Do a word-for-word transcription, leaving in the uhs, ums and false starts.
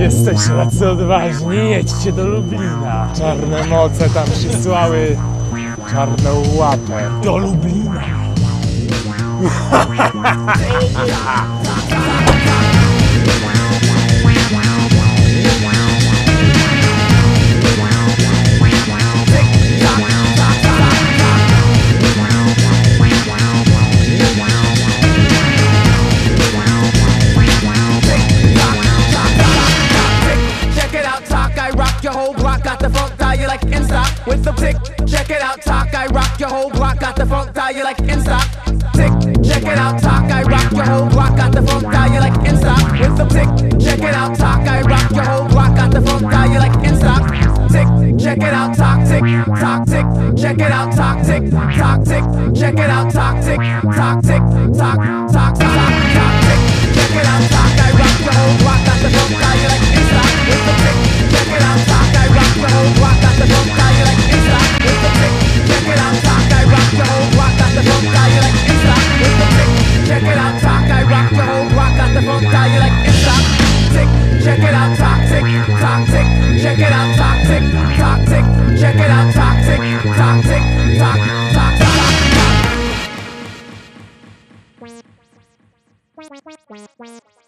Jesteście tacy odważni, jedźcie do Lublina. Czarne moce tam przysłały czarną łapę do Lublina. With the tick, check it out, talk, I rock your whole block, got the funk, die you like in stock. Tick, check it out, talk, I rock your whole block, got the funk, die you like in stock. With the tick, check it out, talk, I rock your whole block, got the funk, die you like in stock. Tick, check it out, talk, tick, talk, tick, check it out, talk, tick, talk, tick, check it out, talk, tick, talk, tick, talk, talk, talk, talk, tick, check it out, talk, I rock your whole block, got the funk, die you like in stock. With the tick, check it out, talk, I rock your whole block, got the funk, die you like in stock. With the tick, check it out, talk, I rock your whole block, got the funk, die you like in stock. With the tick, check it out, talk, I rock your whole block, got the funk, die you like in stock. Tick, check it out, talk, tick, talk, tick, check it out, talk, tick, talk, tick, check it out, talk, tick, talk, tick, talk, talk, talk, talk.